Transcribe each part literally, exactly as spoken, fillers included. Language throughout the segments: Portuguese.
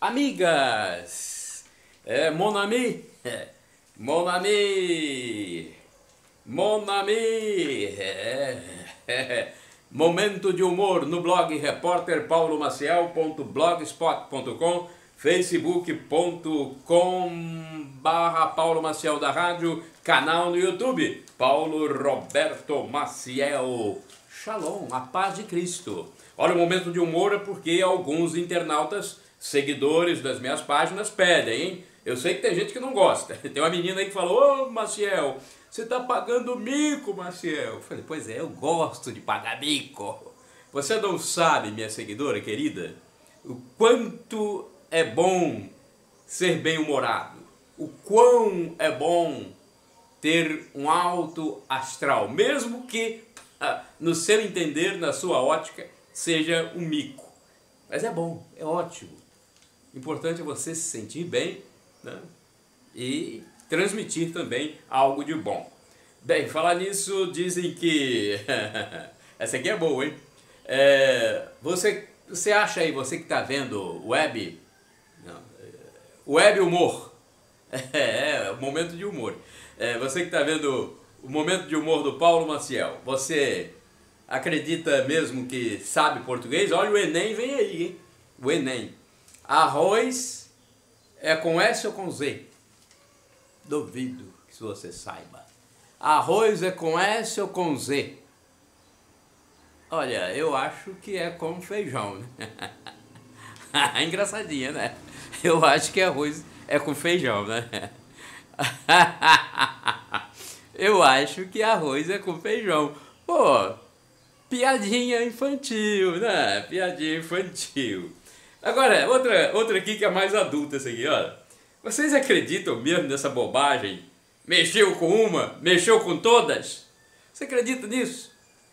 Amigas, é, mon ami, mon ami, mon ami, é, é, momento de humor no blog repórter paulo maciel ponto blogspot ponto com, facebook ponto com barra Paulo Maciel da Rádio, canal no YouTube, Paulo Roberto Maciel. Shalom, a paz de Cristo. Olha, o momento de humor é porque alguns internautas, seguidores das minhas páginas, pedem, hein? Eu sei que tem gente que não gosta. Tem uma menina aí que falou: ô Maciel, você tá pagando mico, Maciel. Eu falei: pois é, eu gosto de pagar mico. Você não sabe, minha seguidora querida, o quanto é bom ser bem-humorado, o quão é bom ter um alto astral, mesmo que, no seu entender, na sua ótica, seja um mico. Mas é bom, é ótimo. O importante é você se sentir bem, né? E transmitir também algo de bom. Bem, falar nisso, dizem que... essa aqui é boa, hein? É, você, você acha aí, você que está vendo web... Não, web humor. É, é, o momento de humor. É, você que está vendo o momento de humor do Paulo Maciel, você acredita mesmo que sabe português? Olha, o Enem vem aí, hein? O Enem. Arroz é com S ou com Z? Duvido que você saiba. Arroz é com S ou com Z? Olha, eu acho que é com feijão, né? Engraçadinha, né? Eu acho que arroz é com feijão, né? Eu acho que arroz é com feijão. Pô, piadinha infantil, né? Piadinha infantil. Agora, outra, outra aqui que é mais adulta, essa aqui, olha. Vocês acreditam mesmo nessa bobagem? Mexeu com uma, mexeu com todas? Você acredita nisso?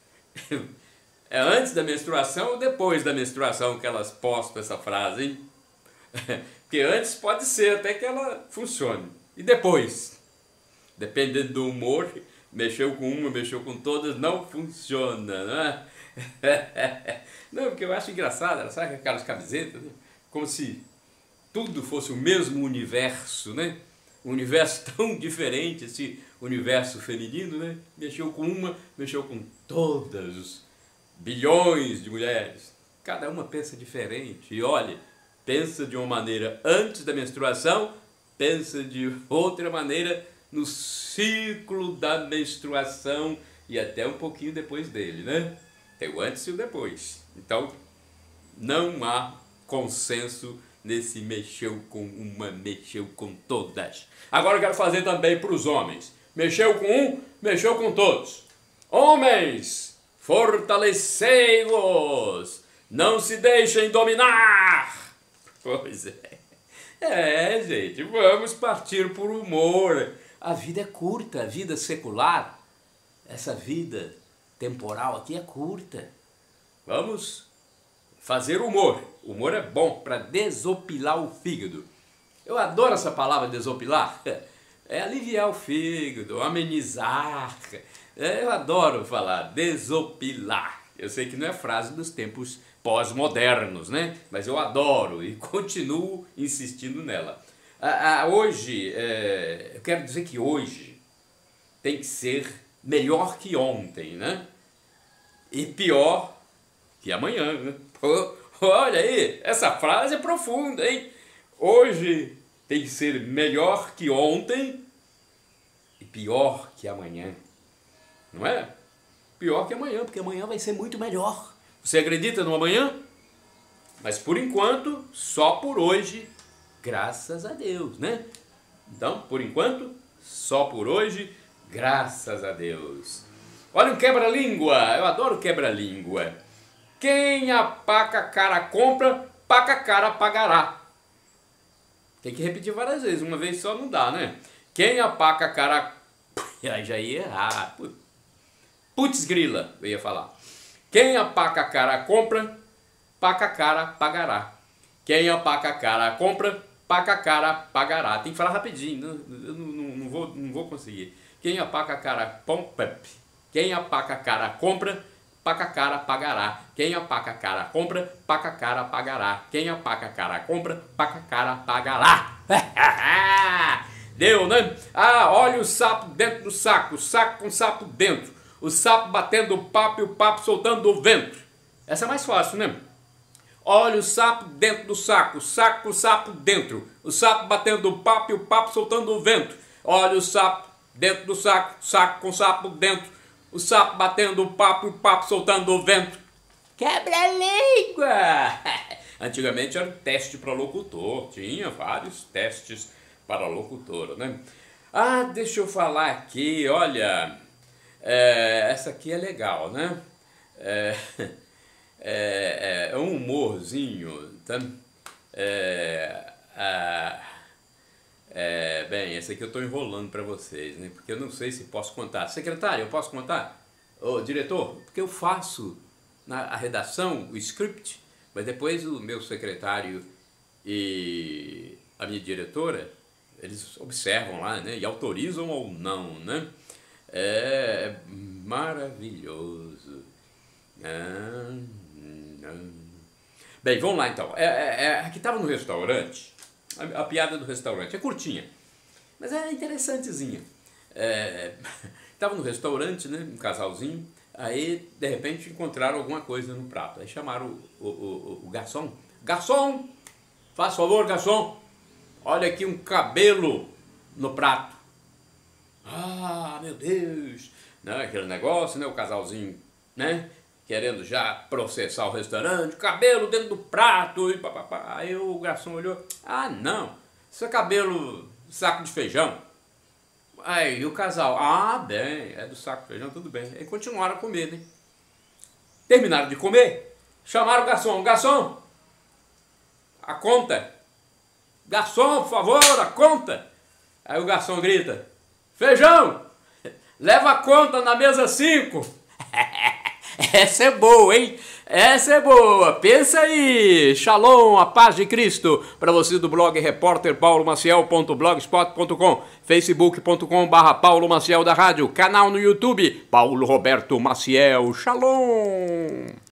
É antes da menstruação ou depois da menstruação que elas postam essa frase, hein? Porque antes pode ser até que ela funcione. E depois? Dependendo do humor, mexeu com uma, mexeu com todas, não funciona, não é? Não, porque eu acho engraçado, sabe aquelas camisetas, né? Como se tudo fosse o mesmo universo, né? Um universo tão diferente, esse universo feminino, né? Mexeu com uma, mexeu com todas os bilhões de mulheres. Cada uma pensa diferente. E olha, pensa de uma maneira antes da menstruação, pensa de outra maneira no ciclo da menstruação e até um pouquinho depois dele, né? Tem o antes e o depois. Então, não há consenso nesse mexeu com uma, mexeu com todas. Agora eu quero fazer também para os homens. Mexeu com um, mexeu com todos. Homens, fortalecei-los, não se deixem dominar. Pois é. É, gente, vamos partir por humor. A vida é curta, a vida secular, essa vida temporal aqui é curta. Vamos fazer humor. Humor é bom para desopilar o fígado. Eu adoro essa palavra desopilar. É aliviar o fígado, amenizar. É, eu adoro falar desopilar. Eu sei que não é frase dos tempos pós-modernos, né? Mas eu adoro e continuo insistindo nela. Ah, ah, hoje, é, eu quero dizer que hoje tem que ser melhor que ontem, né? E pior que amanhã, né? Pô, olha aí, essa frase é profunda, hein? Hoje tem que ser melhor que ontem e pior que amanhã, não é? Pior que amanhã, porque amanhã vai ser muito melhor. Você acredita no amanhã? Mas por enquanto, só por hoje, graças a Deus, né? Então, por enquanto, só por hoje, graças a Deus. Olha um quebra-língua, eu adoro quebra-língua. Quem a paca cara compra, paca cara pagará. Tem que repetir várias vezes, uma vez só não dá, né? Quem a paca cara... Aí já ia errar. Putz grila, eu ia falar. Quem a paca cara compra, paca cara pagará. Quem a paca cara compra, paca cara pagará. Tem que falar rapidinho, não, eu não, não, não, vou, não vou conseguir. Quem a paca cara compra, quem a paca cara compra, paca cara pagará. Quem a paca cara compra, paca cara pagará. Quem a paca cara compra, paca cara pagará. Deu, né? Ah, olha o sapo dentro do saco, o saco com sapo dentro. O sapo batendo o papo e o papo soltando o vento. Essa é mais fácil, né? Olha o sapo dentro do saco, o saco com o sapo dentro. O sapo batendo o papo e o papo soltando o vento. Olha o sapo dentro do saco, saco com sapo dentro. O sapo batendo o papo e o papo soltando o vento. Quebra-língua! Antigamente era teste para locutor, tinha vários testes para locutor, né? Ah, deixa eu falar aqui, olha, é, essa aqui é legal, né? É, é, é um humorzinho, tá? É, é, é, bem, esse aqui eu estou enrolando para vocês, né? Porque eu não sei se posso contar. Secretário, eu posso contar? Ô, diretor, porque eu faço na a redação, o script, mas depois o meu secretário e a minha diretora, eles observam lá, né? E autorizam ou não, né? É maravilhoso. Ah, não. Bem, vamos lá então. É, é, é, aqui estava no restaurante, a, a piada do restaurante é curtinha, mas é interessantezinha. Estava é, no restaurante, né? Um casalzinho. Aí, de repente, encontraram alguma coisa no prato. Aí chamaram o, o, o, o garçom. Garçom, faz favor, garçom. Olha aqui um cabelo no prato. Ah, meu Deus. Né? Aquele negócio, né? O casalzinho, né? Querendo já processar o restaurante. Cabelo dentro do prato. E papapá. Aí o garçom olhou. Ah, não. Isso é cabelo saco de feijão. Aí o casal, ah, bem, é do saco de feijão, tudo bem. E continuaram a comer, né? Terminaram de comer, chamaram o garçom. Garçom, a conta. Garçom, por favor, a conta. Aí o garçom grita, feijão, leva a conta na mesa cinco. Essa é boa, hein? Essa é boa. Pensa aí. Shalom, a paz de Cristo. Para você do blog repórter paulo maciel ponto blogspot ponto com, facebook ponto com barra Paulo Maciel da Rádio, canal no YouTube, Paulo Roberto Maciel. Shalom.